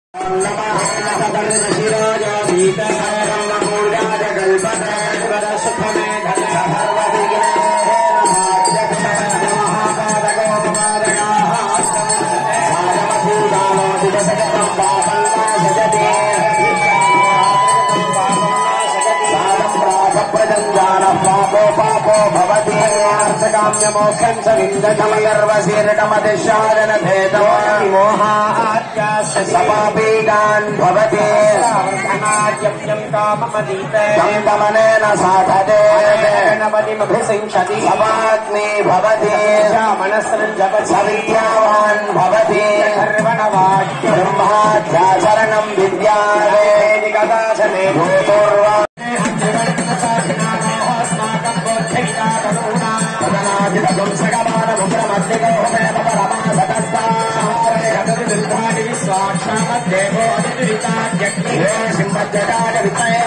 मोक्षं च विन्दधमगर्वशीर्षमधिशादनभेदमोहाद्यास्य सपापीडान् भवति धनाद्यप्यं काममदीते तं दमनेन साधते गणपतिमभिषिञ्चति सपाग्नि भवति मनस्सृजप सविद्यावान् भवति सर्वणवाक्य ब्रह्माध्याचरणं विद्यावे कदाचने भूतोर्वा साक्षादेवो